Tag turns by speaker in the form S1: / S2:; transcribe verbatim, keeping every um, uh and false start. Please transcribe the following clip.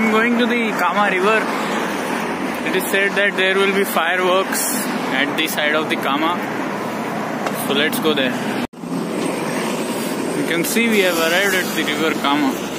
S1: I'm going to the Kama river. It is said that there will be fireworks at the side of the Kama. So let's go there. You can see we have arrived at the river Kama.